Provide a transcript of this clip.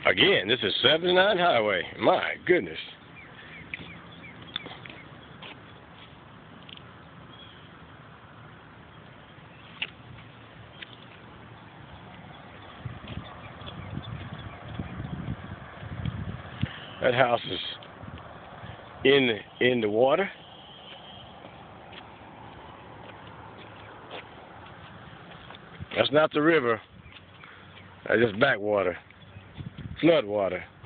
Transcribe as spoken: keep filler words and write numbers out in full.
Again, this is seventy-nine Highway. My goodness. That house is in in the water. That's not the river. That's just backwater, flood water.